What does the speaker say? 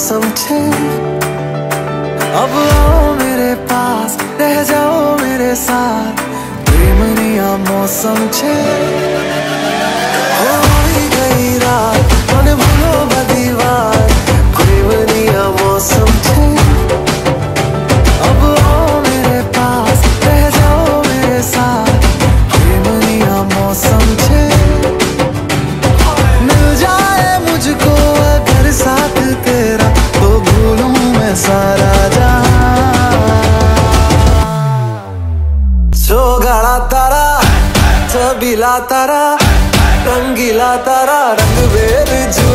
मौसम छे। अब आओ मेरे पास, रह जाओ मेरे साथ, प्रेमनिया मौसम छे। हो गई रात, मन भूलो बदी बात, प्रेमनिया मौसम छे। अब आओ मेरे पास, रह जाओ मेरे साथ, प्रेमनिया मौसम छे। मिल जाए मुझको अगर साथ तेरा, तो भूलूं मैं सारा गाड़ा तारा, छबीला तारा, रंगीला तारा, रंग बेर